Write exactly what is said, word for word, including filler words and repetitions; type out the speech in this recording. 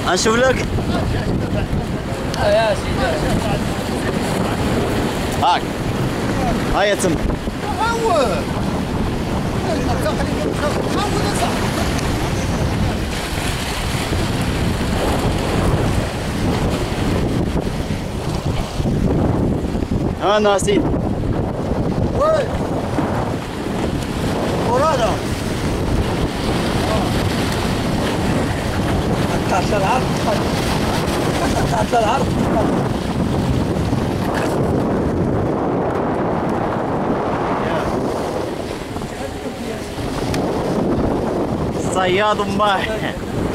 نشوف لك. يا سيدي هاك هاي يتم. ها ناسين. وي ورانا تحت العرض تحت العرض صياد ماح.